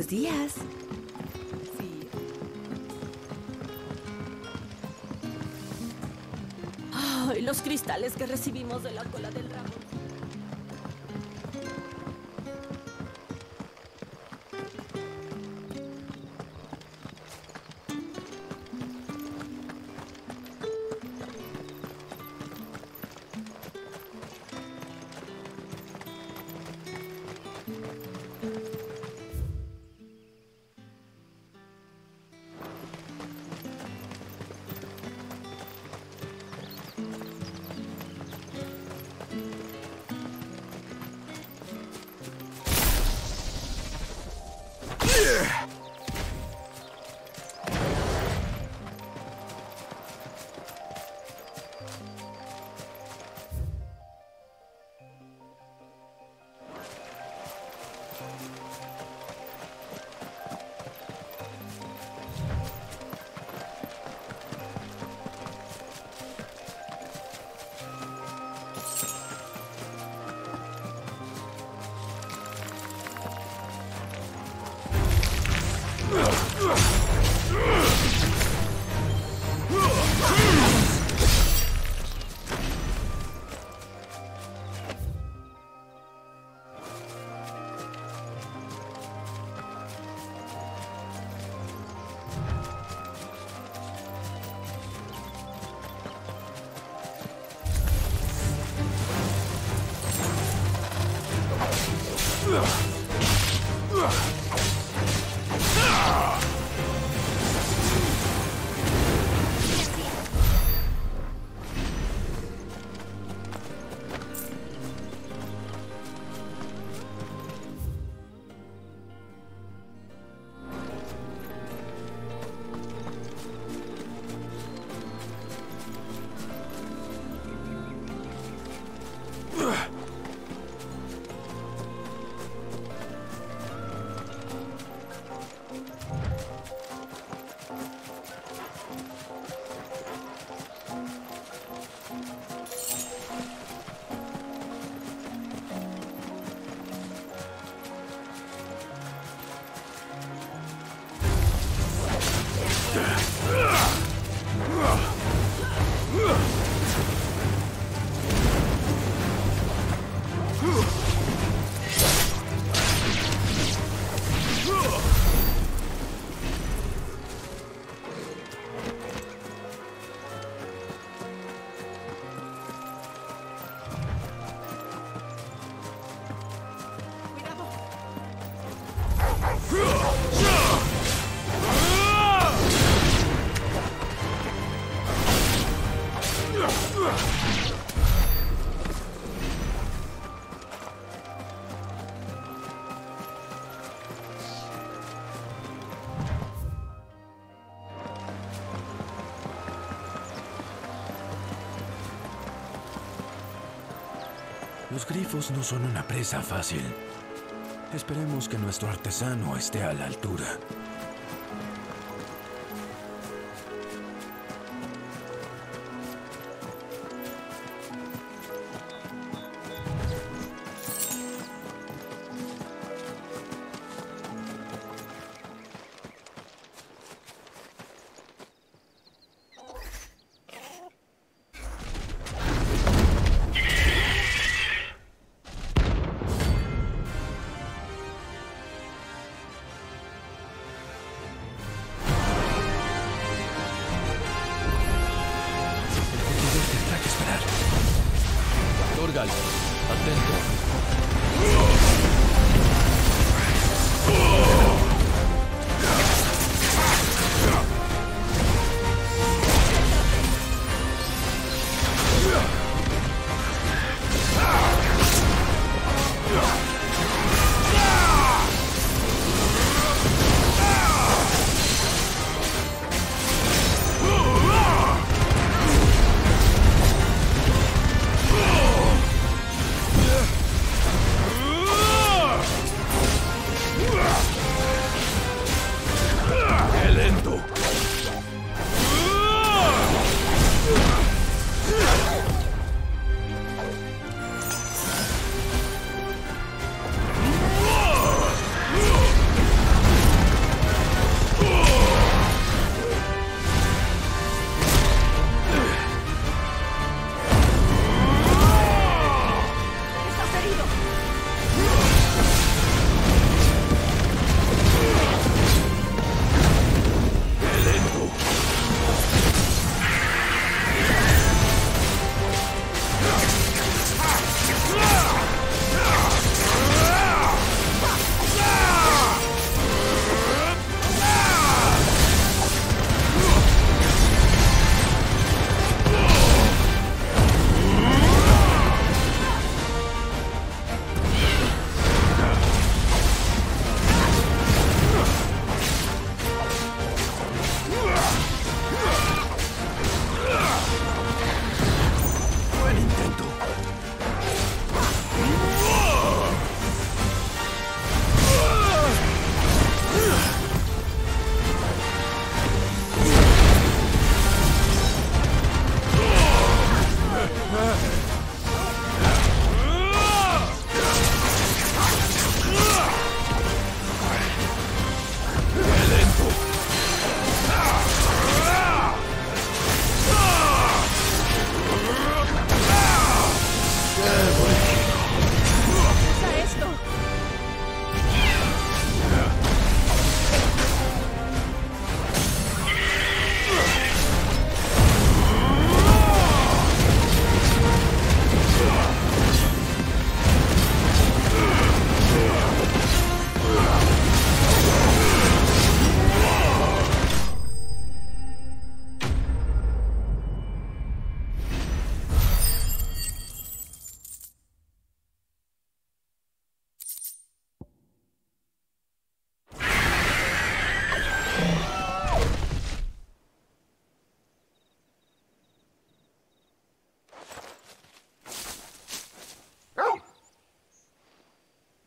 Buenos días. Sí. Ay, los cristales que recibimos de la cola del dragón. Los grifos no son una presa fácil. Esperemos que nuestro artesano esté a la altura. Torgal, atento.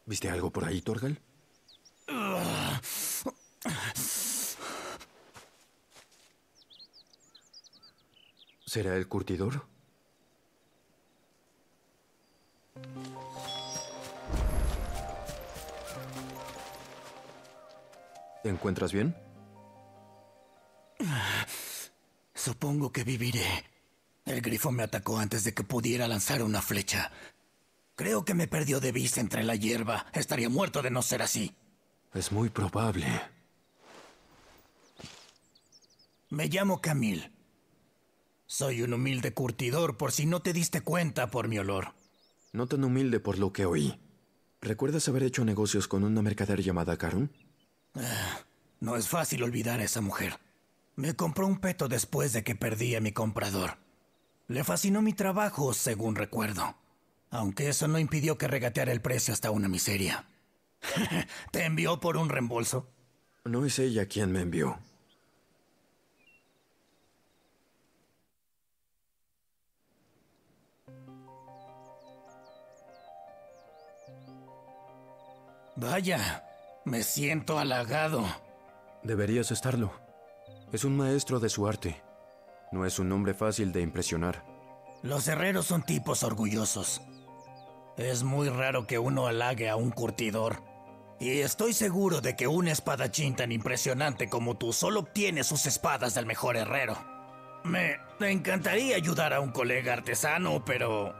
¿Viste algo por ahí, Torgal? ¿Será el curtidor? ¿Te encuentras bien? Supongo que viviré. El grifo me atacó antes de que pudiera lanzar una flecha. Creo que me perdió de vista entre la hierba. Estaría muerto de no ser así. Es muy probable. Me llamo Camille. Soy un humilde curtidor, por si no te diste cuenta por mi olor. No tan humilde por lo que oí. ¿Recuerdas haber hecho negocios con una mercader llamada Karun? No es fácil olvidar a esa mujer. Me compró un peto después de que perdí a mi comprador. Le fascinó mi trabajo, según recuerdo. Aunque eso no impidió que regateara el precio hasta una miseria. ¿Te envió por un reembolso? No es ella quien me envió. Vaya, me siento halagado. Deberías estarlo. Es un maestro de su arte. No es un hombre fácil de impresionar. Los herreros son tipos orgullosos. Es muy raro que uno halague a un curtidor. Y estoy seguro de que un espadachín tan impresionante como tú solo obtiene sus espadas del mejor herrero. Me encantaría ayudar a un colega artesano, pero...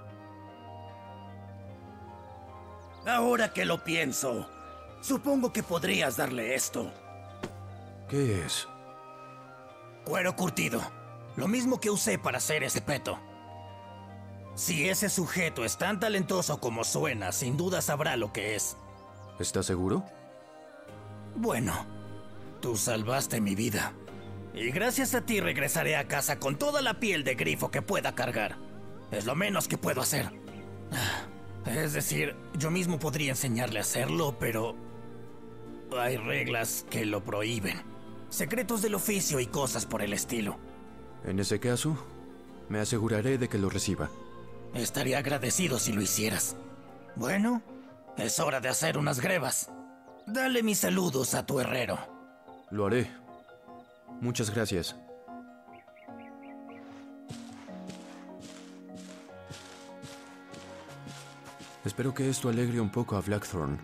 Ahora que lo pienso, supongo que podrías darle esto. ¿Qué es? Cuero curtido. Lo mismo que usé para hacer ese peto. Si ese sujeto es tan talentoso como suena, sin duda sabrá lo que es. ¿Estás seguro? Bueno, tú salvaste mi vida. Y gracias a ti regresaré a casa con toda la piel de grifo que pueda cargar. Es lo menos que puedo hacer. Es decir, yo mismo podría enseñarle a hacerlo, pero... hay reglas que lo prohíben. Secretos del oficio y cosas por el estilo. En ese caso, me aseguraré de que lo reciba. Estaría agradecido si lo hicieras. Bueno, es hora de hacer unas grebas. Dale mis saludos a tu herrero. Lo haré. Muchas gracias. Espero que esto alegre un poco a Blackthorn.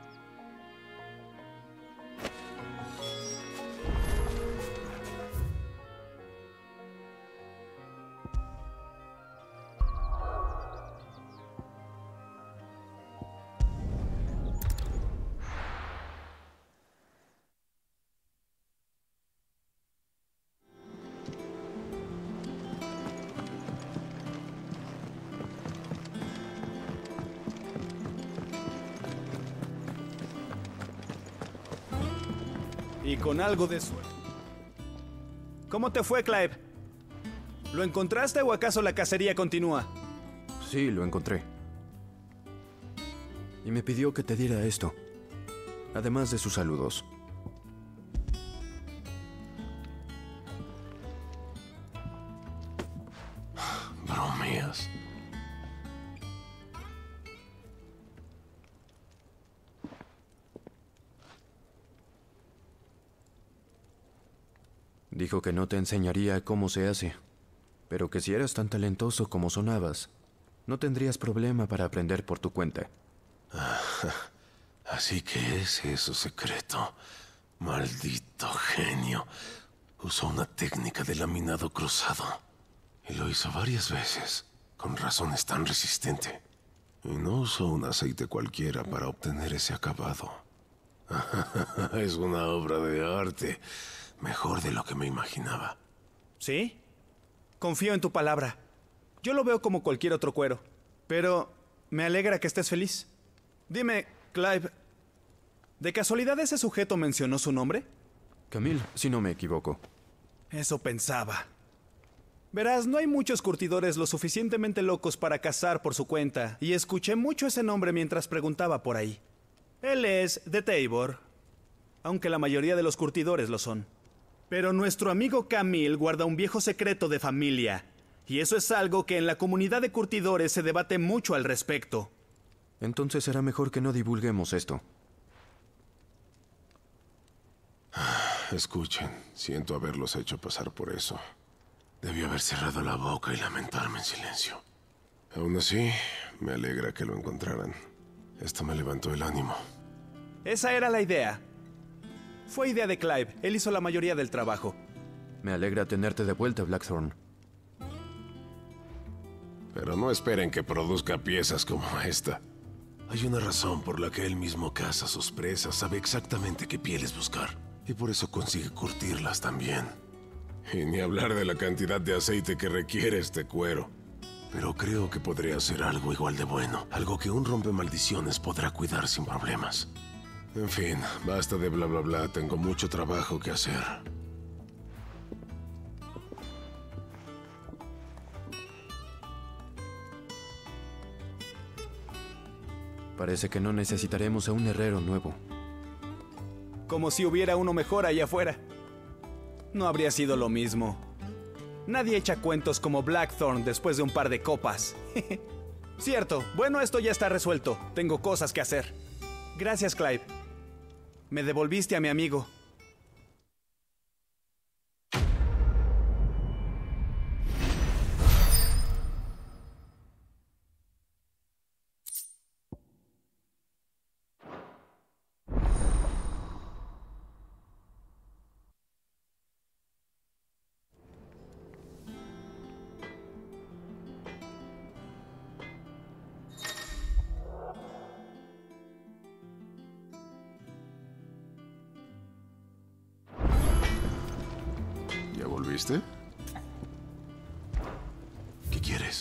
Y con algo de suerte. ¿Cómo te fue, Clive? ¿Lo encontraste o acaso la cacería continúa? Sí, lo encontré. Y me pidió que te diera esto, además de sus saludos. Bromeas. Dijo que no te enseñaría cómo se hace, pero que si eras tan talentoso como sonabas, no tendrías problema para aprender por tu cuenta. Así que ese es su secreto. Maldito genio. Usó una técnica de laminado cruzado. Y lo hizo varias veces. Con razón es tan resistente. Y no usó un aceite cualquiera para obtener ese acabado. Es una obra de arte. Mejor de lo que me imaginaba. ¿Sí? Confío en tu palabra. Yo lo veo como cualquier otro cuero. Pero me alegra que estés feliz. Dime, Clive, ¿de casualidad ese sujeto mencionó su nombre? Camille, si no me equivoco. Eso pensaba. Verás, no hay muchos curtidores lo suficientemente locos para cazar por su cuenta, y escuché mucho ese nombre mientras preguntaba por ahí. Él es de Tabor, aunque la mayoría de los curtidores lo son. Pero nuestro amigo Camille guarda un viejo secreto de familia, y eso es algo que en la comunidad de curtidores se debate mucho al respecto. Entonces será mejor que no divulguemos esto. Escuchen, siento haberlos hecho pasar por eso. Debí haber cerrado la boca y lamentarme en silencio. Aún así, me alegra que lo encontraran. Esto me levantó el ánimo. Esa era la idea. Fue idea de Clive. Él hizo la mayoría del trabajo. Me alegra tenerte de vuelta, Blackthorn. Pero no esperen que produzca piezas como esta. Hay una razón por la que él mismo caza sus presas, sabe exactamente qué pieles buscar. Y por eso consigue curtirlas también. Y ni hablar de la cantidad de aceite que requiere este cuero. Pero creo que podría hacer algo igual de bueno. Algo que un rompemaldiciones podrá cuidar sin problemas. En fin, basta de bla bla bla. Tengo mucho trabajo que hacer. Parece que no necesitaremos a un herrero nuevo. Como si hubiera uno mejor allá afuera. No habría sido lo mismo. Nadie echa cuentos como Blackthorn después de un par de copas. Cierto. Bueno, esto ya está resuelto. Tengo cosas que hacer. Gracias, Clive. Me devolviste a mi amigo. ¿Ya volviste? ¿Qué quieres?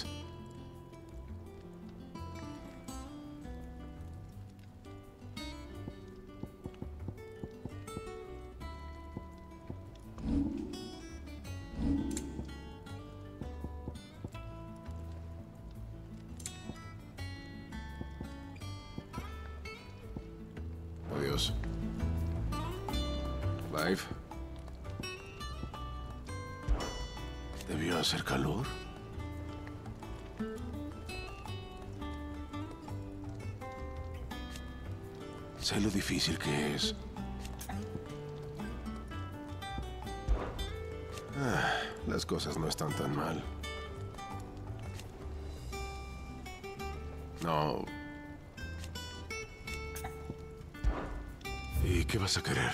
Adiós. Clive. ¿Debió hacer calor? Sé lo difícil que es. Las cosas no están tan mal. No. ¿Y qué vas a querer?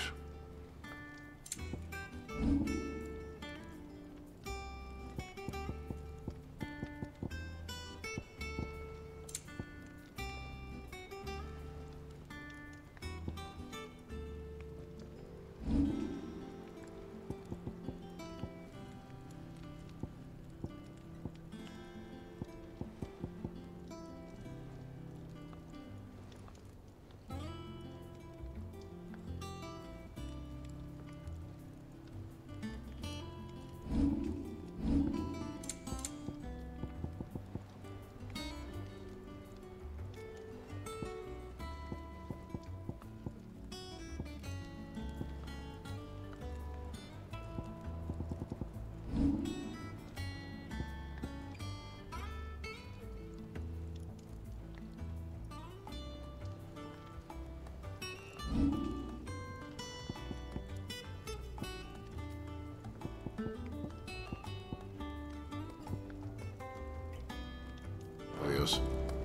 Adiós.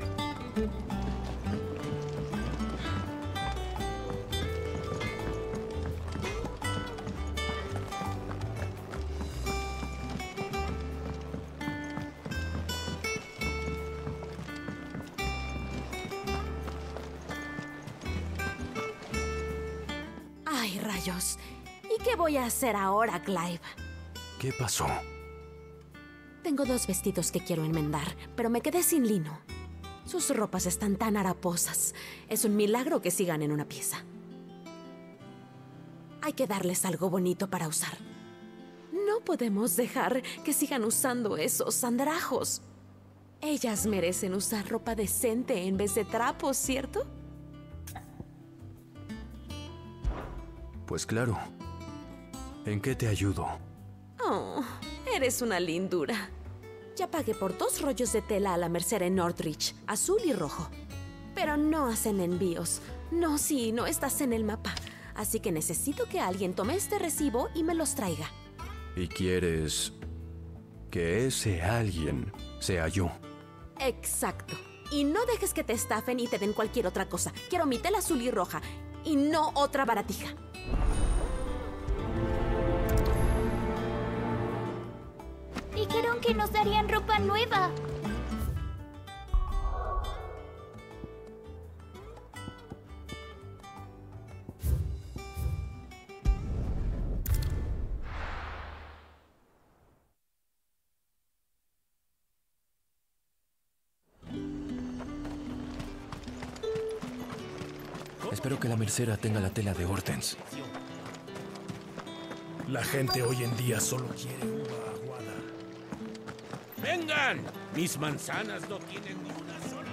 Ay, rayos. ¿Y qué voy a hacer ahora, Clive? ¿Qué pasó? Tengo 2 vestidos que quiero enmendar, pero me quedé sin lino. Sus ropas están tan haraposas. Es un milagro que sigan en una pieza. Hay que darles algo bonito para usar. No podemos dejar que sigan usando esos andrajos. Ellas merecen usar ropa decente en vez de trapos, ¿cierto? Pues claro. ¿En qué te ayudo? Oh, eres una lindura. Ya pagué por 2 rollos de tela a la merced en Northridge, azul y rojo. pero no hacen envíos. No, sí, no estás en el mapa. Así que necesito que alguien tome este recibo y me los traiga. ¿Y quieres que ese alguien sea yo? Exacto. Y no dejes que te estafen y te den cualquier otra cosa. Quiero mi tela azul y roja, y no otra baratija. Dijeron que nos darían ropa nueva. Espero que la mercera tenga la tela de Hortense. La gente hoy en día solo quiere uva aguada. ¡Vengan! Mis manzanas no tienen ni una sola.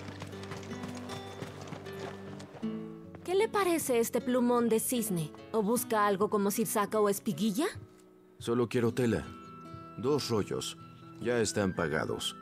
¿Qué le parece este plumón de cisne? ¿O busca algo como cirsaca o espiguilla? Solo quiero tela. 2 rollos. Ya están pagados.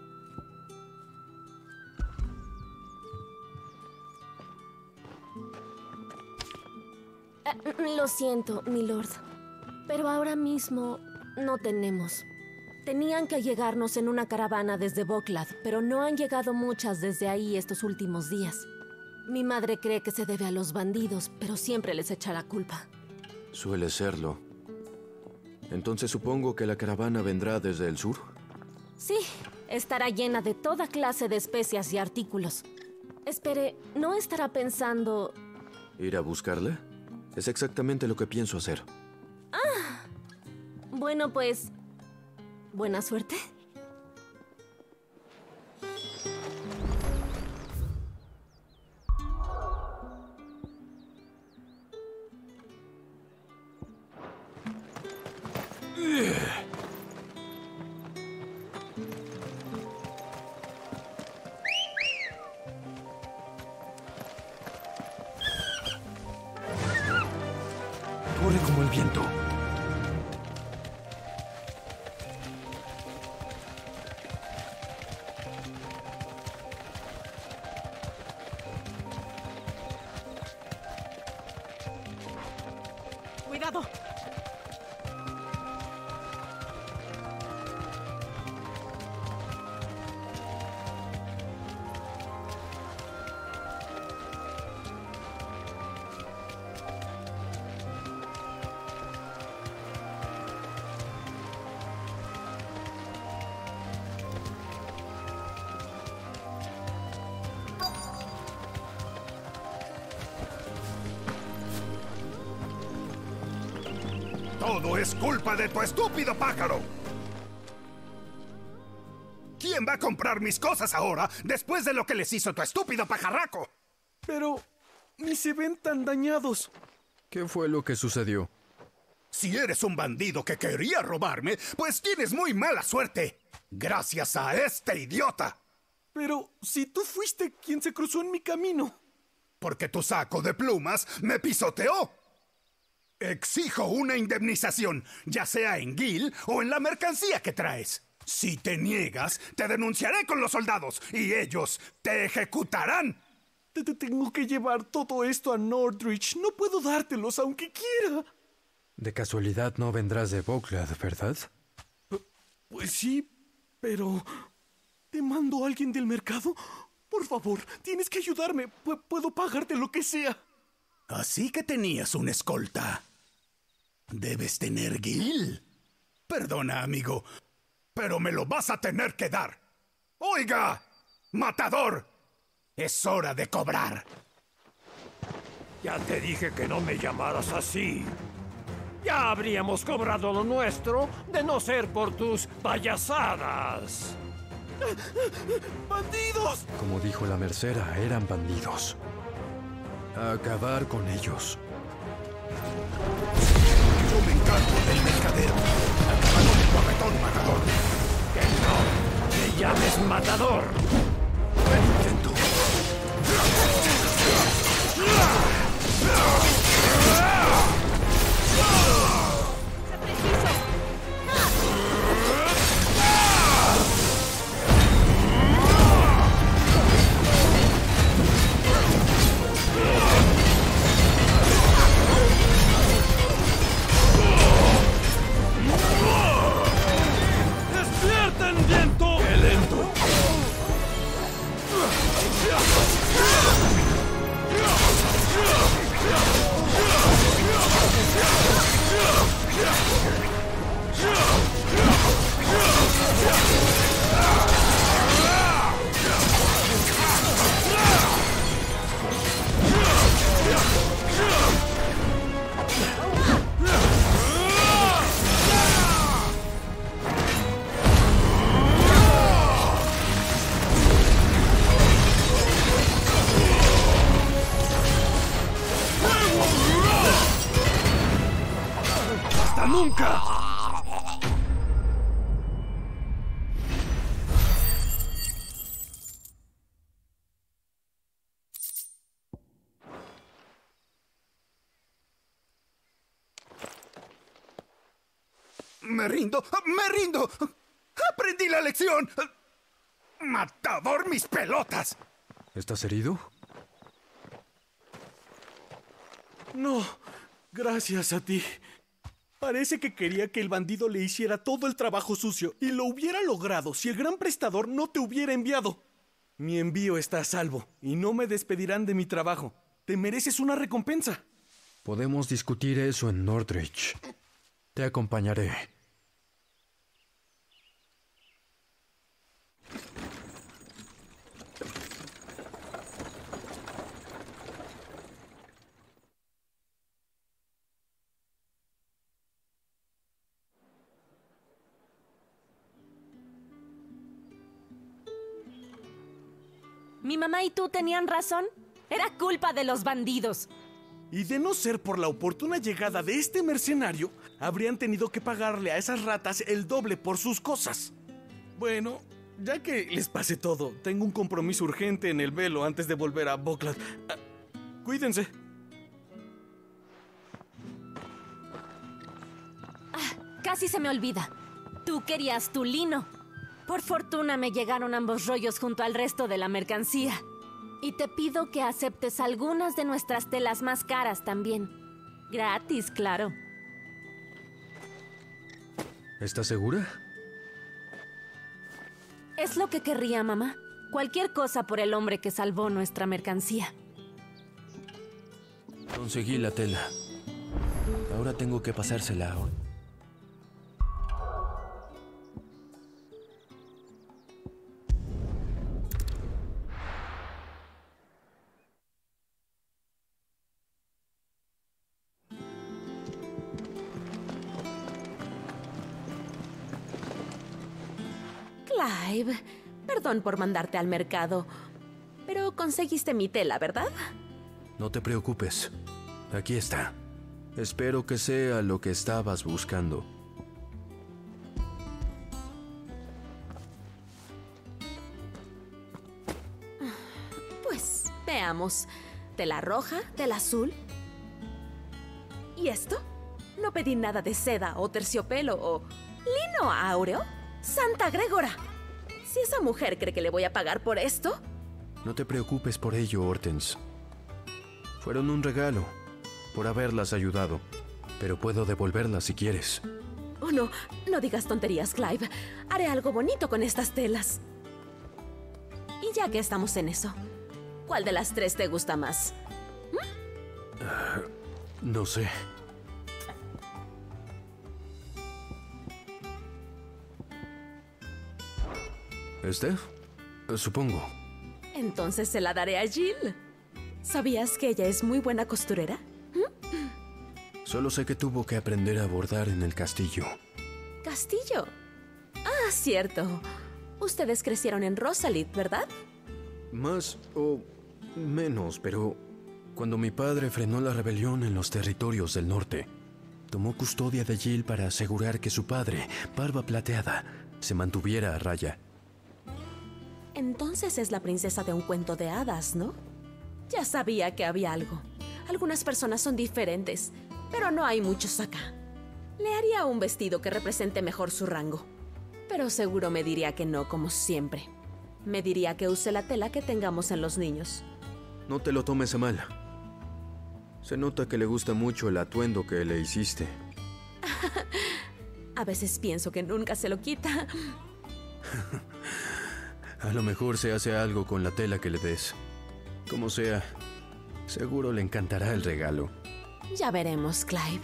Lo siento, milord. Pero ahora mismo no tenemos. Tenían que llegarnos en una caravana desde Boklad, pero no han llegado muchas desde ahí estos últimos días. Mi madre cree que se debe a los bandidos, pero siempre les echa la culpa. Suele serlo. Entonces supongo que la caravana vendrá desde el sur. Sí, estará llena de toda clase de especias y artículos. Espere, ¿no estará pensando... ¿Ir a buscarla? Es exactamente lo que pienso hacer. Ah, bueno, pues... ¿buena suerte? Corre como el viento. ¡Cuidado! Todo es culpa de tu estúpido pájaro. ¿Quién va a comprar mis cosas ahora después de lo que les hizo tu estúpido pajarraco? Pero ni se ven tan dañados. ¿Qué fue lo que sucedió? Si eres un bandido que quería robarme, pues tienes muy mala suerte. Gracias a este idiota. Pero si tú fuiste quien se cruzó en mi camino. Porque tu saco de plumas me pisoteó. Exijo una indemnización, ya sea en Gil o en la mercancía que traes. Si te niegas, te denunciaré con los soldados y ellos te ejecutarán. Te tengo que llevar todo esto a Northridge. No puedo dártelos aunque quiera. De casualidad no vendrás de Boklad, ¿verdad? Pues sí, pero... ¿te mando a alguien del mercado? Por favor, tienes que ayudarme. Puedo pagarte lo que sea. Así que tenías una escolta. Debes tener Gil. Perdona, amigo, pero me lo vas a tener que dar. ¡Oiga, matador! Es hora de cobrar. Ya te dije que no me llamaras así. Ya habríamos cobrado lo nuestro de no ser por tus payasadas. ¡Bandidos! Como dijo la mercera, eran bandidos. A acabar con ellos. Yo me encargo del mercadero. Acaba con el guapetón, matador. Que no me llames matador. Buen intento. ¡Hasta nunca! Me rindo, me rindo. Aprendí la lección. Matador, mis pelotas. ¿Estás herido? No, gracias a ti. Parece que quería que el bandido le hiciera todo el trabajo sucio y lo hubiera logrado si el gran prestador no te hubiera enviado. Mi envío está a salvo y no me despedirán de mi trabajo. Te mereces una recompensa. Podemos discutir eso en Northridge. Te acompañaré. Mi mamá y tú tenían razón. Era culpa de los bandidos. Y de no ser por la oportuna llegada de este mercenario, habrían tenido que pagarle a esas ratas el doble por sus cosas. Bueno, ya que les pase todo, tengo un compromiso urgente en el velo antes de volver a Boklad. Cuídense. Casi se me olvida. Tú querías tu lino. Por fortuna me llegaron ambos rollos junto al resto de la mercancía. Y te pido que aceptes algunas de nuestras telas más caras también. Gratis, claro. ¿Estás segura? Es lo que querría, mamá. Cualquier cosa por el hombre que salvó nuestra mercancía. Conseguí la tela. Ahora tengo que pasársela. Clive, perdón por mandarte al mercado, pero conseguiste mi tela, ¿verdad? No te preocupes. Aquí está. Espero que sea lo que estabas buscando. Pues, veamos. ¿Tela roja? ¿Tela azul? ¿Y esto? No pedí nada de seda o terciopelo o lino áureo. ¡Santa Gregora! Si esa mujer cree que le voy a pagar por esto... No te preocupes por ello, Hortense. Fueron un regalo, por haberlas ayudado. Pero puedo devolverlas si quieres. Oh, no. No digas tonterías, Clive. Haré algo bonito con estas telas. Y ya que estamos en eso, ¿cuál de las tres te gusta más? No sé. ¿Este? Supongo. Entonces se la daré a Jill. ¿Sabías que ella es muy buena costurera? Solo sé que tuvo que aprender a bordar en el castillo. ¿Castillo? Ah, cierto. Ustedes crecieron en Rosalit, ¿verdad? Más o menos, pero cuando mi padre frenó la rebelión en los territorios del norte, tomó custodia de Jill para asegurar que su padre, Barba Plateada, se mantuviera a raya. Entonces es la princesa de un cuento de hadas, ¿no? Ya sabía que había algo. Algunas personas son diferentes, pero no hay muchos acá. Le haría un vestido que represente mejor su rango. Pero seguro me diría que no, como siempre. Me diría que use la tela que tengamos en los niños. No te lo tomes a mal. Se nota que le gusta mucho el atuendo que le hiciste. A veces pienso que nunca se lo quita. A lo mejor se hace algo con la tela que le des. Como sea, seguro le encantará el regalo. Ya veremos, Clive.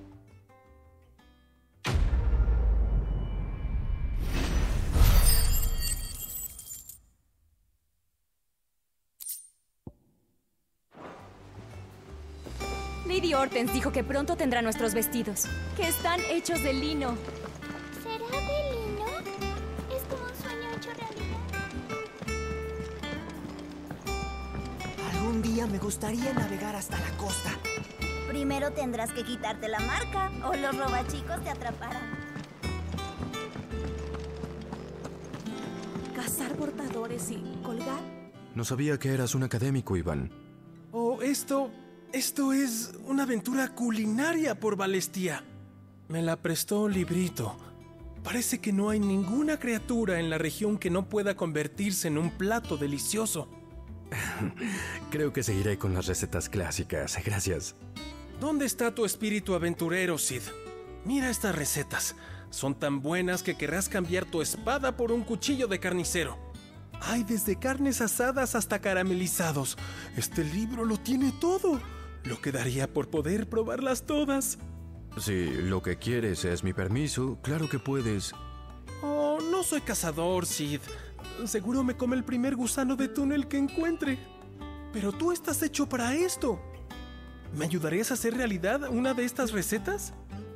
Lady Hortense dijo que pronto tendrá nuestros vestidos, que están hechos de lino. ¿Será de lino? Es como un sueño hecho realidad. Algún día me gustaría navegar hasta la costa. Primero tendrás que quitarte la marca o los robachicos te atraparán. Cazar portadores y colgar. No sabía que eras un académico, Iván. Oh, esto es una aventura culinaria por Valestía. Me la prestó Librito. Parece que no hay ninguna criatura en la región que no pueda convertirse en un plato delicioso. Creo que seguiré con las recetas clásicas. Gracias. ¿Dónde está tu espíritu aventurero, Sid? Mira estas recetas. Son tan buenas que querrás cambiar tu espada por un cuchillo de carnicero. Hay desde carnes asadas hasta caramelizados. Este libro lo tiene todo. Lo que daría por poder probarlas todas. Si lo que quieres es mi permiso, claro que puedes. Oh, no soy cazador, Sid. Seguro me come el primer gusano de túnel que encuentre. Pero tú estás hecho para esto. ¿Me ayudarías a hacer realidad una de estas recetas?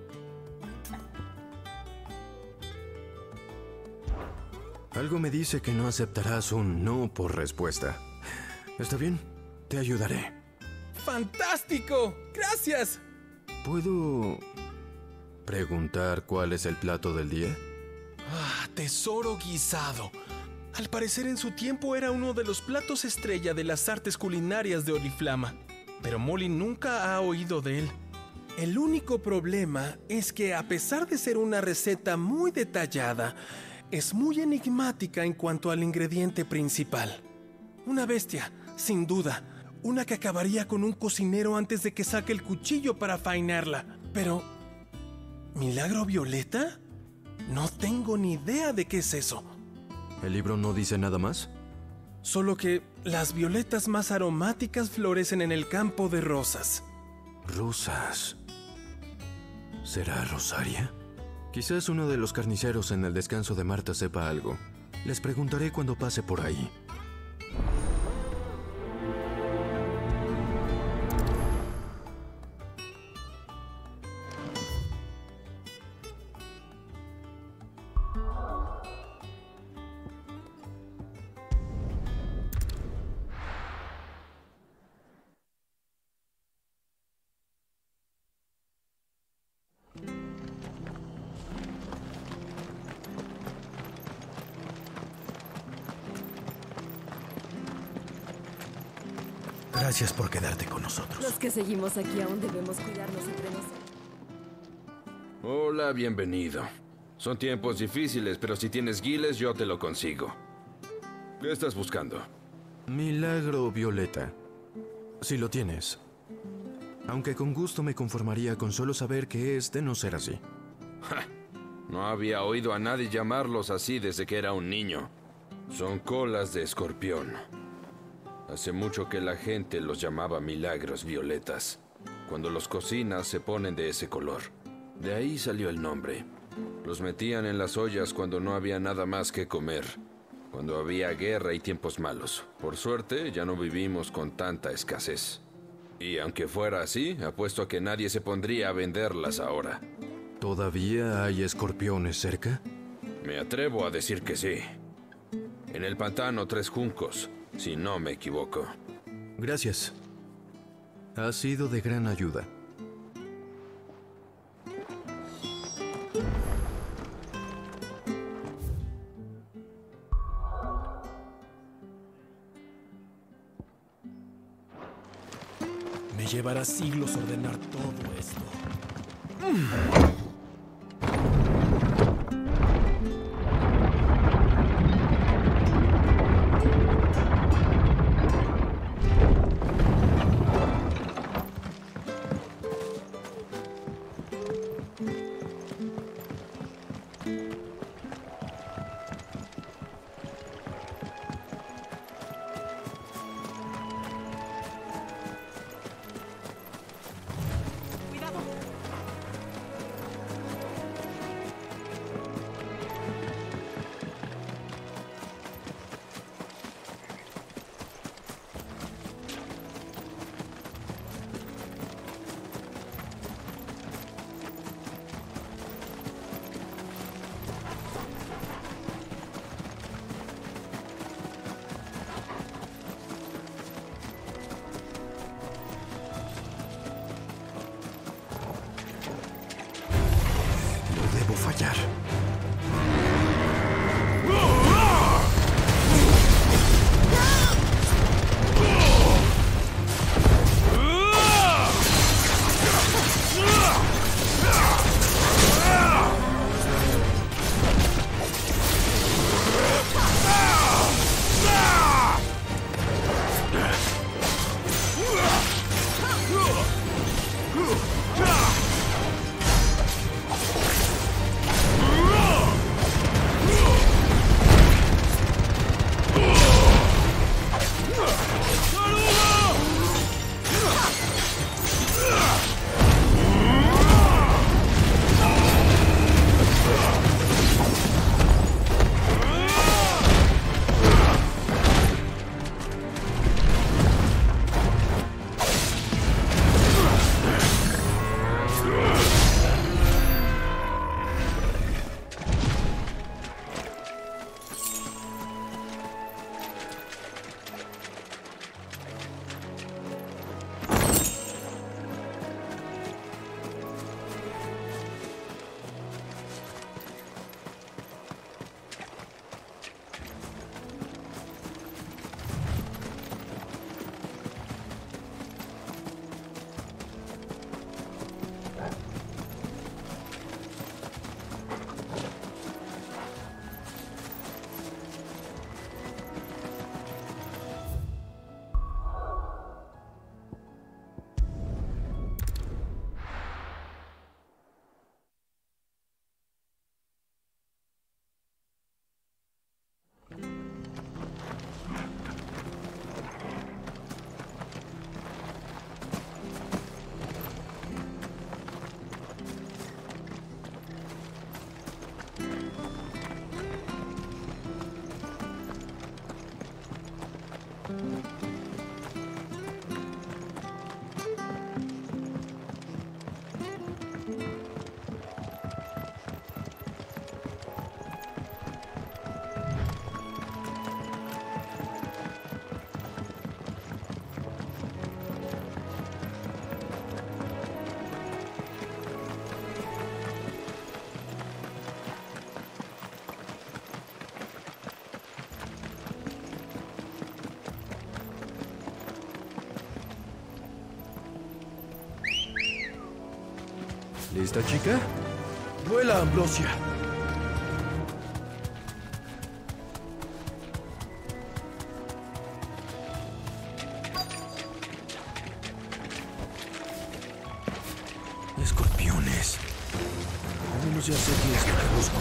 Algo me dice que no aceptarás un no por respuesta. ¿Está bien? Te ayudaré. ¡Fantástico! ¡Gracias! ¿Puedo preguntar cuál es el plato del día? Ah, tesoro guisado. Al parecer en su tiempo era uno de los platos estrella de las artes culinarias de Oriflama. Pero Molly nunca ha oído de él. El único problema es que a pesar de ser una receta muy detallada, es muy enigmática en cuanto al ingrediente principal. Una bestia, sin duda. Una que acabaría con un cocinero antes de que saque el cuchillo para faenarla. Pero... ¿milagro violeta? No tengo ni idea de qué es eso. ¿El libro no dice nada más? Solo que las violetas más aromáticas florecen en el campo de rosas. ¿Rosas? ¿Será Rosaria? Quizás uno de los carniceros en el descanso de Marta sepa algo. Les preguntaré cuando pase por ahí. Gracias por quedarte con nosotros. Los que seguimos aquí aún debemos cuidarnos entre nosotros. Hola, bienvenido. Son tiempos difíciles, pero si tienes guiles, yo te lo consigo. ¿Qué estás buscando? Milagro violeta. Si lo tienes. Aunque con gusto me conformaría con solo saber qué es de no ser así. No había oído a nadie llamarlos así desde que era un niño. Son colas de escorpión. Hace mucho que la gente los llamaba milagros violetas. Cuando los cocinas se ponen de ese color. De ahí salió el nombre. Los metían en las ollas cuando no había nada más que comer. Cuando había guerra y tiempos malos. Por suerte, ya no vivimos con tanta escasez. Y aunque fuera así, apuesto a que nadie se pondría a venderlas ahora. ¿Todavía hay escorpiones cerca? Me atrevo a decir que sí. En el pantano 3 juncos, si no me equivoco. Gracias. Ha sido de gran ayuda. Me llevará siglos ordenar todo esto. fallar. ¿Lista, chica? Vuela, Ambrosia. Escorpiones. Al menos ya sé qué es lo que busco.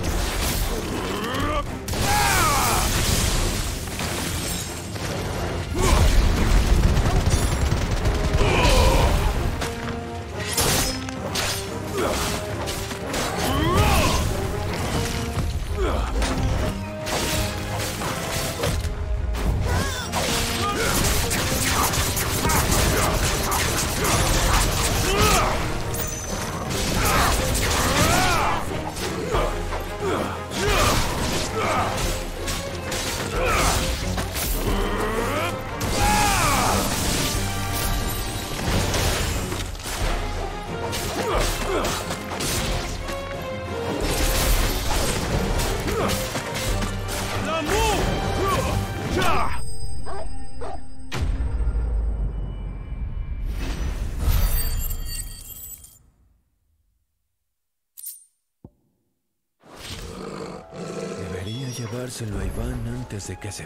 Debería llevárselo a Iván antes de que se...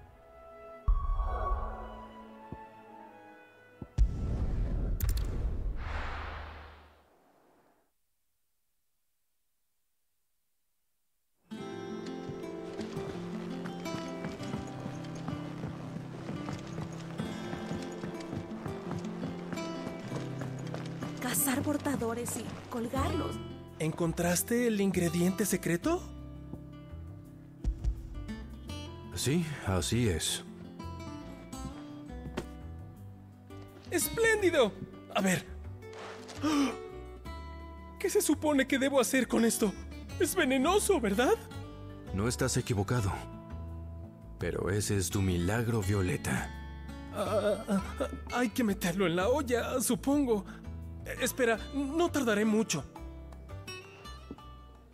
Cazar portadores y colgarlos. ¿Encontraste el ingrediente secreto? Sí, así es. ¡Espléndido! A ver. ¿Qué se supone que debo hacer con esto? Es venenoso, ¿verdad? No estás equivocado. Pero ese es tu milagro, Violeta. Hay que meterlo en la olla, supongo. Espera, no tardaré mucho.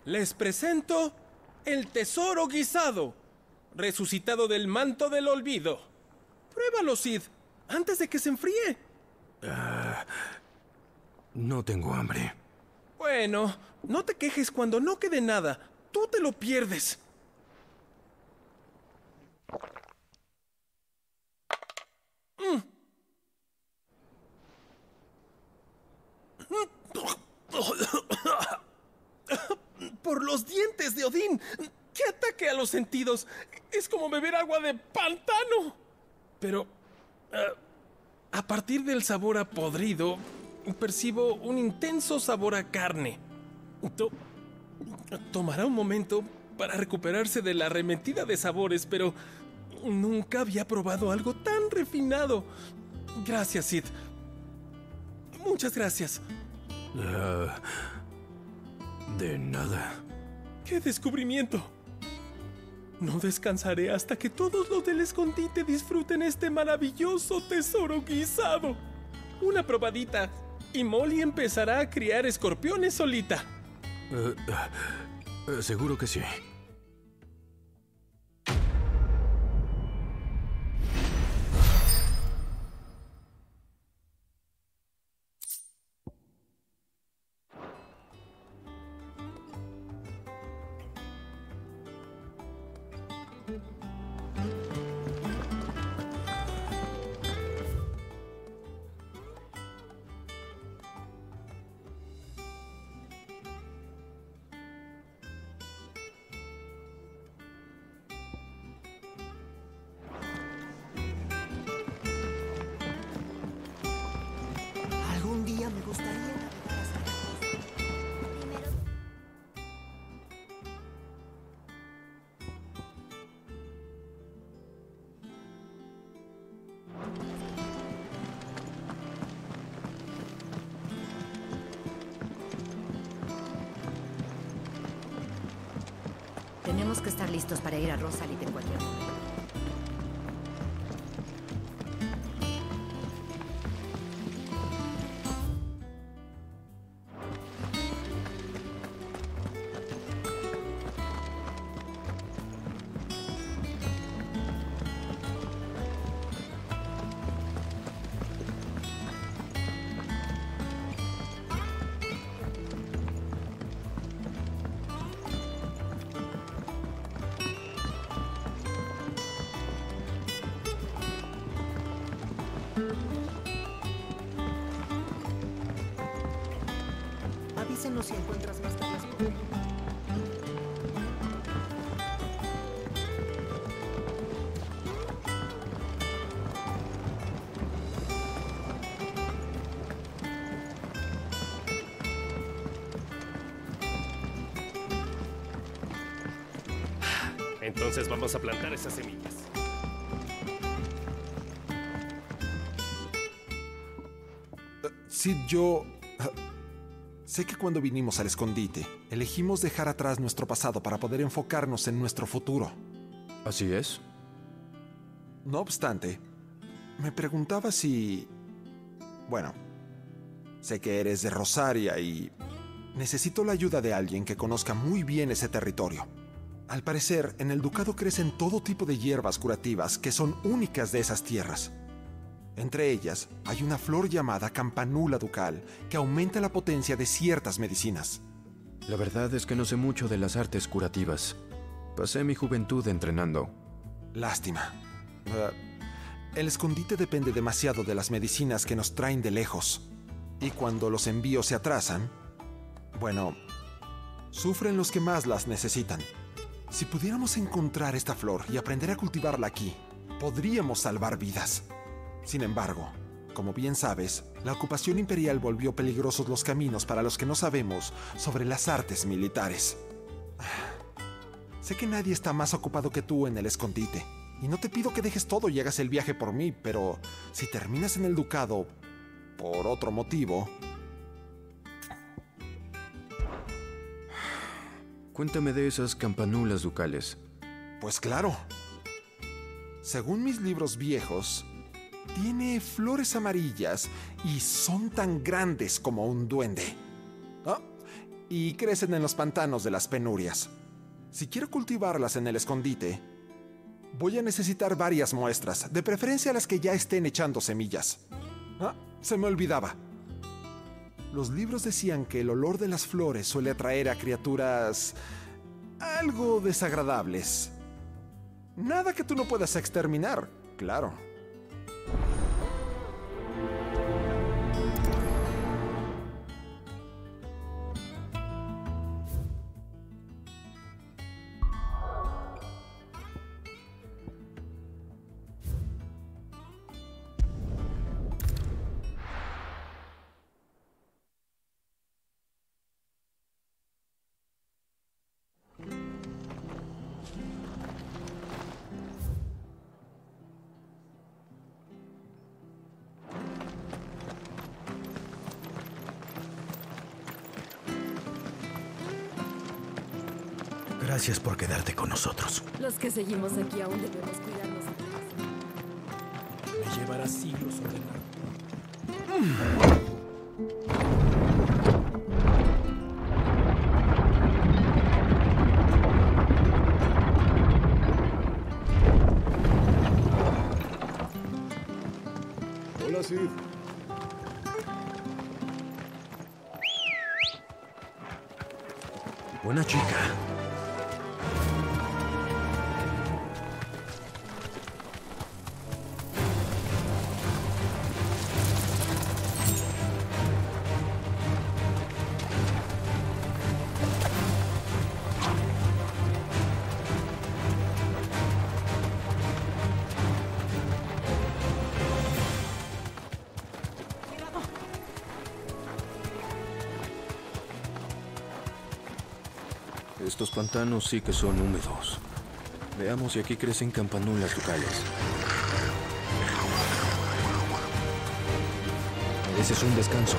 Les presento el tesoro guisado, resucitado del manto del olvido. Pruébalo, Sid, antes de que se enfríe. No tengo hambre. Bueno, no te quejes cuando no quede nada. Tú te lo pierdes. Por los dientes de Odín. ¡Qué ataque a los sentidos! Es como beber agua de pantano. Pero a partir del sabor a podrido, percibo un intenso sabor a carne. Tomará un momento para recuperarse de la arremetida de sabores, pero nunca había probado algo tan refinado. Gracias, Sid. Muchas gracias. De nada. ¡Qué descubrimiento! No descansaré hasta que todos los del escondite disfruten este maravilloso tesoro guisado. Una probadita y Molly empezará a criar escorpiones solita. Seguro que sí. Algún día me gustaría... Tenemos que estar listos para ir a Rosalit en cualquier momento. Avísenos si encuentras más tablas por ahí. Entonces vamos a plantar esas semillas. Sid, yo... sé que cuando vinimos al escondite, elegimos dejar atrás nuestro pasado para poder enfocarnos en nuestro futuro. ¿Así es? No obstante, me preguntaba si... Bueno, sé que eres de Rosaria y necesito la ayuda de alguien que conozca muy bien ese territorio. Al parecer, en el ducado crecen todo tipo de hierbas curativas que son únicas de esas tierras. Entre ellas, hay una flor llamada campanula ducal que aumenta la potencia de ciertas medicinas. La verdad es que no sé mucho de las artes curativas. Pasé mi juventud entrenando. Lástima. El escondite depende demasiado de las medicinas que nos traen de lejos. Y cuando los envíos se atrasan, bueno, sufren los que más las necesitan. Si pudiéramos encontrar esta flor y aprender a cultivarla aquí, podríamos salvar vidas. Sin embargo, como bien sabes, la ocupación imperial volvió peligrosos los caminos para los que no sabemos sobre las artes militares. Sé que nadie está más ocupado que tú en el escondite, y no te pido que dejes todo y hagas el viaje por mí, pero si terminas en el ducado por otro motivo... Cuéntame de esas campanulas ducales. Pues claro. Según mis libros viejos, tiene flores amarillas y son tan grandes como un duende. y crecen en los pantanos de las penurias. Si quiero cultivarlas en el escondite, voy a necesitar varias muestras, de preferencia las que ya estén echando semillas. Ah, se me olvidaba. Los libros decían que el olor de las flores suele atraer a criaturas algo desagradables. Nada que tú no puedas exterminar, claro. Gracias por quedarte con nosotros. Los que seguimos aquí aún debemos cuidarnos. Me llevará siglos ordenar. Hola, Sid. Buena chica. Estos pantanos sí que son húmedos. Veamos si aquí crecen campanulas ducales. Ese es un descanso.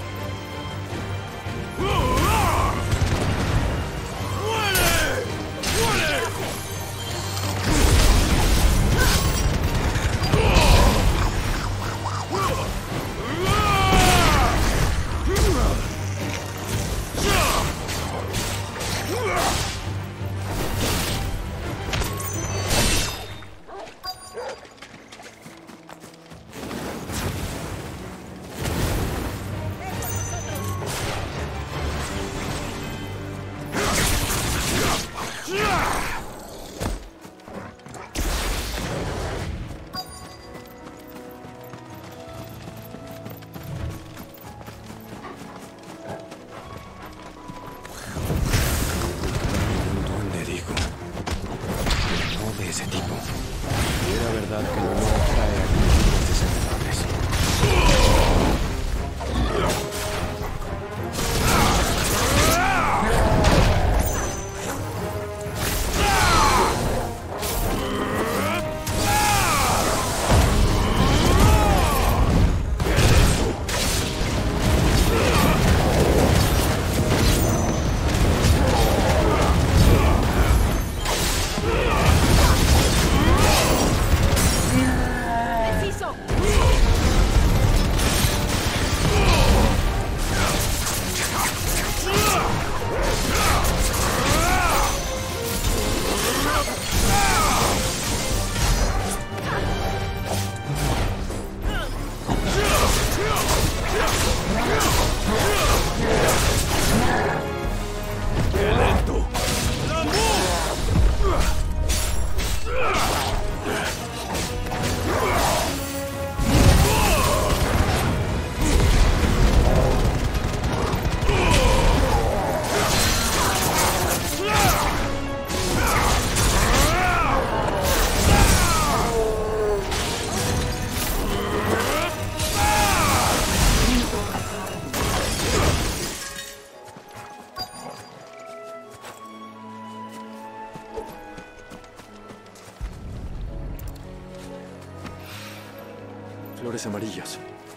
Flores amarillas.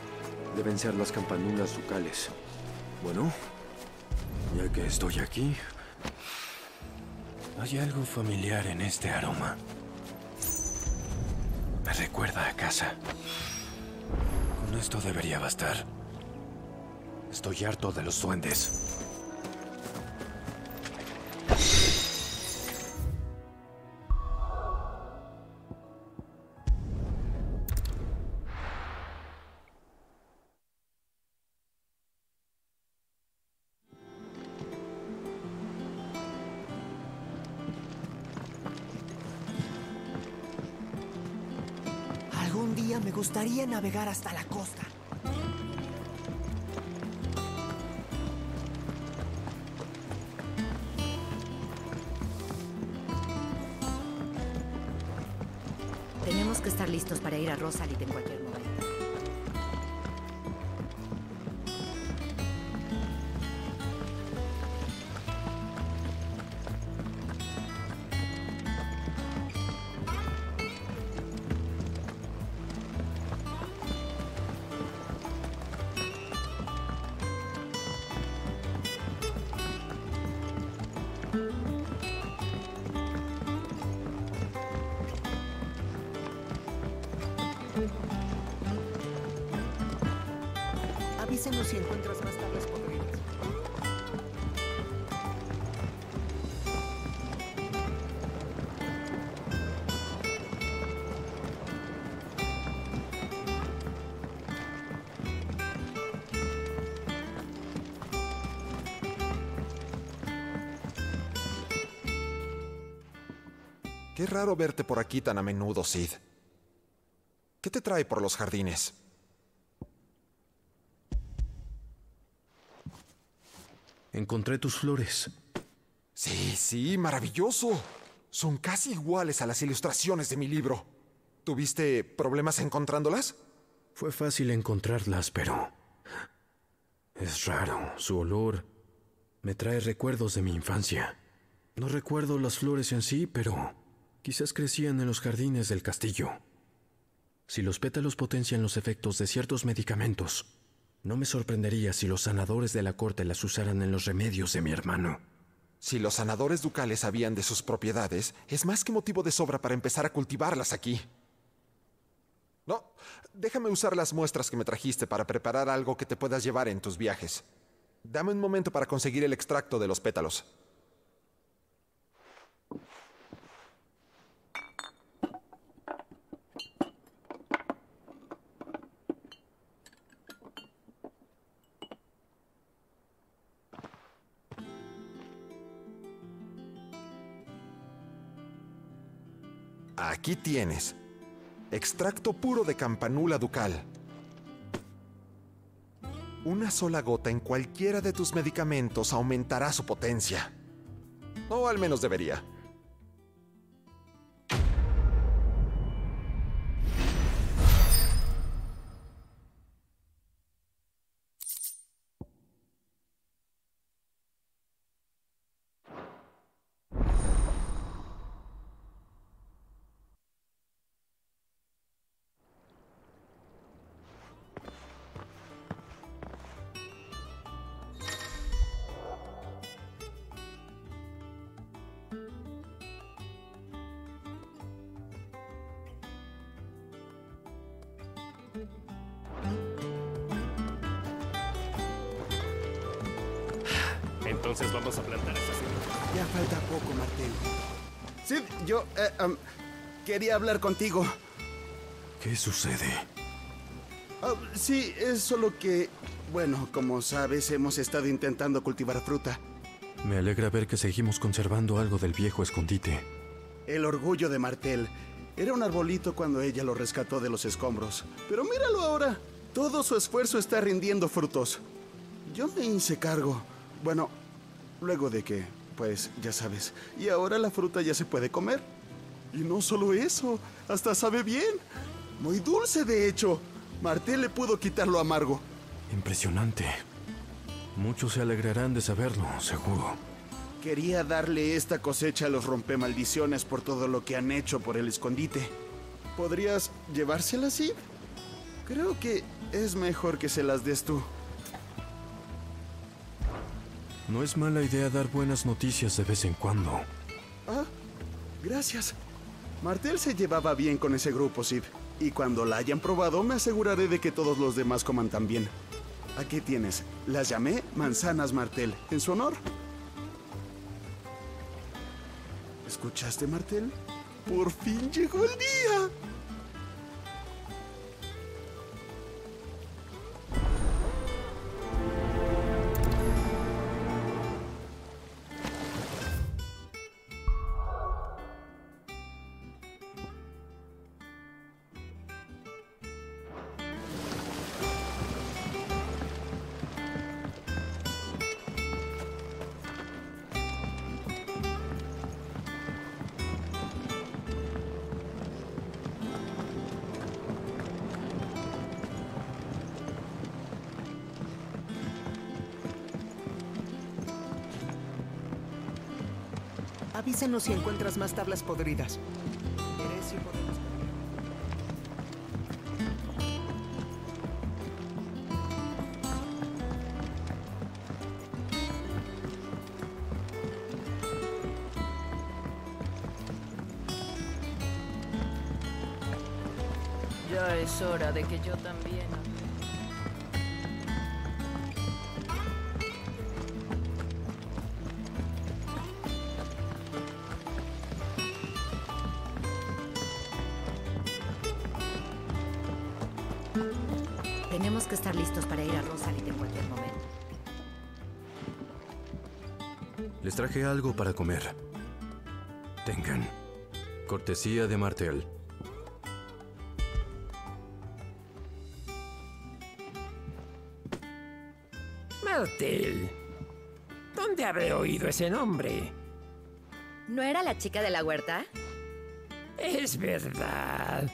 Deben ser las campanulas ducales. Bueno, ya que estoy aquí, hay algo familiar en este aroma. Me recuerda a casa. Con esto debería bastar. Estoy harto de los duendes. día me gustaría navegar hasta la costa. Tenemos que estar listos para ir a Rosalit en cualquier momento. Avísenos si encuentras más tablas podridas. Qué raro verte por aquí tan a menudo, Sid. ¿Qué te trae por los jardines? Encontré tus flores. Sí, maravilloso. Son casi iguales a las ilustraciones de mi libro. ¿Tuviste problemas encontrándolas? Fue fácil encontrarlas, pero... es raro. Su olor me trae recuerdos de mi infancia. No recuerdo las flores en sí, pero quizás crecían en los jardines del castillo. Si los pétalos potencian los efectos de ciertos medicamentos, no me sorprendería si los sanadores de la corte las usaran en los remedios de mi hermano. Si los sanadores ducales sabían de sus propiedades, es más que motivo de sobra para empezar a cultivarlas aquí. No, déjame usar las muestras que me trajiste para preparar algo que te puedas llevar en tus viajes. Dame un momento para conseguir el extracto de los pétalos. Aquí tienes. Extracto puro de campanula ducal. Una sola gota en cualquiera de tus medicamentos aumentará su potencia. O al menos debería. Entonces vamos a plantar esas semillas. Ya falta poco, Martel. Sid, yo quería hablar contigo. ¿Qué sucede? Sí, es solo que, bueno, como sabes, hemos estado intentando cultivar fruta. Me alegra ver que seguimos conservando algo del viejo escondite. El orgullo de Martel. Era un arbolito cuando ella lo rescató de los escombros. Pero míralo ahora. Todo su esfuerzo está rindiendo frutos. Yo me hice cargo. Bueno, luego de que, pues, ya sabes. Y ahora la fruta ya se puede comer. Y no solo eso, hasta sabe bien. Muy dulce, de hecho. Martel le pudo quitar lo amargo. Impresionante. Muchos se alegrarán de saberlo, seguro. Quería darle esta cosecha a los rompemaldiciones por todo lo que han hecho por el escondite. ¿Podrías llevársela así? Creo que es mejor que se las des tú. No es mala idea dar buenas noticias de vez en cuando. Ah, gracias. Martel se llevaba bien con ese grupo, Sid. Y cuando la hayan probado, me aseguraré de que todos los demás coman también. Aquí tienes. Las llamé manzanas Martel, en su honor. ¿Escuchaste, Martel? ¡Por fin llegó el día! Avísenos si encuentras más tablas podridas. Veré si podemos... Ya es hora de que yo también... Tenemos que estar listos para ir a Rosalit en cualquier momento. Les traje algo para comer. Tengan. Cortesía de Martel. Martel. ¿Dónde habré oído ese nombre? ¿No era la chica de la huerta? Es verdad.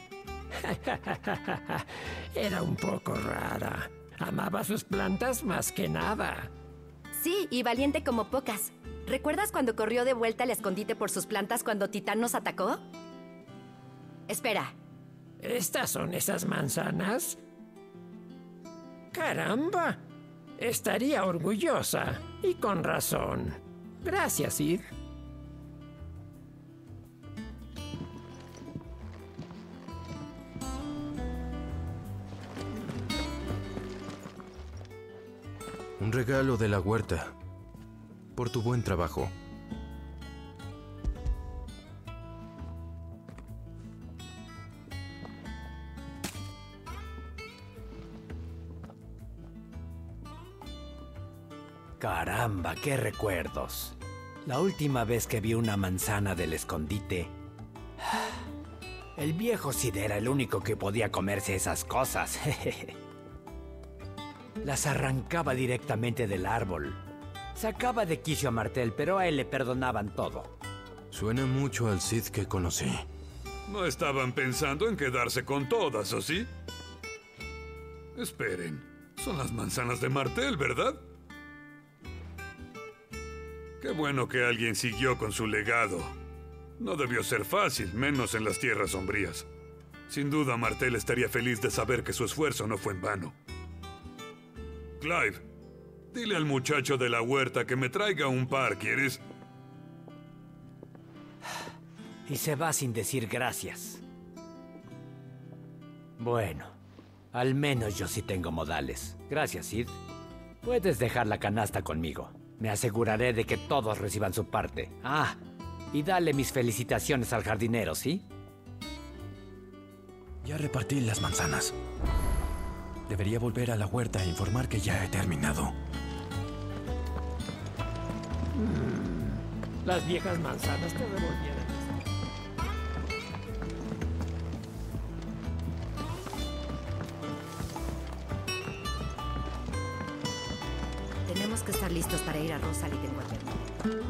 Era un poco rara. Amaba sus plantas más que nada. Sí, y valiente como pocas. ¿Recuerdas cuando corrió de vuelta al escondite por sus plantas cuando Titán nos atacó? Espera. ¿Estas son esas manzanas? ¡Caramba! Estaría orgullosa. Y con razón. Gracias, Sid. Un regalo de la huerta. Por tu buen trabajo. Caramba, qué recuerdos. La última vez que vi una manzana del escondite... El viejo Sid era el único que podía comerse esas cosas. Las arrancaba directamente del árbol. Sacaba de quicio a Martel, pero a él le perdonaban todo. Suena mucho al Sid que conocí. No estaban pensando en quedarse con todas, ¿o sí? Esperen, son las manzanas de Martel, ¿verdad? Qué bueno que alguien siguió con su legado. No debió ser fácil, menos en las tierras sombrías. Sin duda, Martel estaría feliz de saber que su esfuerzo no fue en vano. Clive, dile al muchacho de la huerta que me traiga un par, ¿quieres? Y se va sin decir gracias. Bueno, al menos yo sí tengo modales. Gracias, Sid. Puedes dejar la canasta conmigo. Me aseguraré de que todos reciban su parte. Ah, y dale mis felicitaciones al jardinero, ¿sí? Ya repartí las manzanas. Debería volver a la huerta e informar que ya he terminado. Las viejas manzanas te devolvieron. Tenemos que estar listos para ir a Rosalit en cualquier momento.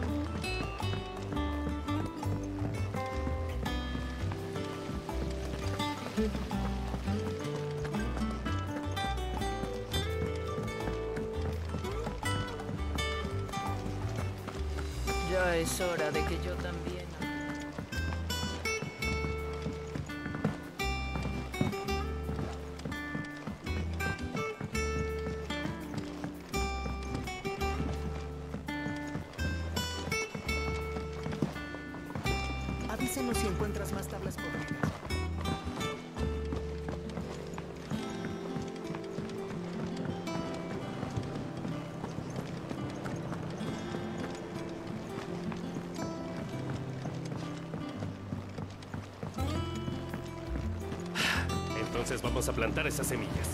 Ya es hora de que yo también... Avísenos si encuentras más tablas podridas. Entonces vamos a plantar esas semillas.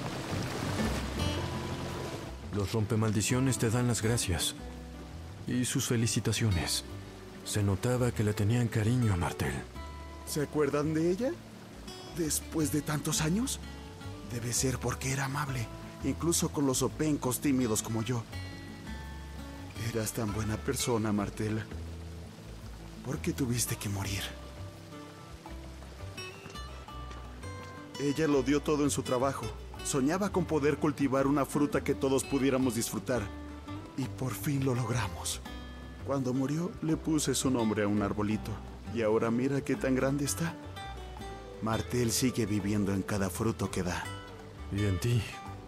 Los rompemaldiciones te dan las gracias. Y sus felicitaciones. Se notaba que le tenían cariño a Martel. ¿Se acuerdan de ella? ¿Después de tantos años? Debe ser porque era amable, incluso con los opencos tímidos como yo. Eras tan buena persona, Martel. ¿Por qué tuviste que morir? Ella lo dio todo en su trabajo. Soñaba con poder cultivar una fruta que todos pudiéramos disfrutar. Y por fin lo logramos. Cuando murió, le puse su nombre a un arbolito. Y ahora mira qué tan grande está. Martel sigue viviendo en cada fruto que da. Y en ti.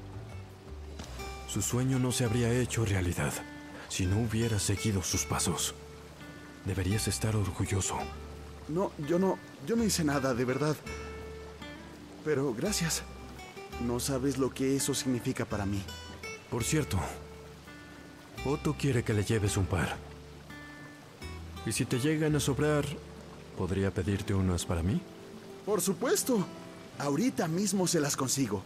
Su sueño no se habría hecho realidad si no hubieras seguido sus pasos. Deberías estar orgulloso. No, yo no hice nada, de verdad. Pero gracias. No sabes lo que eso significa para mí. Por cierto, Otto quiere que le lleves un par. Y si te llegan a sobrar, ¿podría pedirte unas para mí? Por supuesto. Ahorita mismo se las consigo.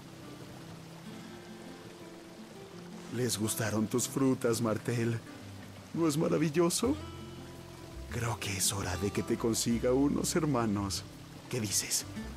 ¿Les gustaron tus frutas, Martel? ¿No es maravilloso? Creo que es hora de que te consiga unos hermanos. ¿Qué dices?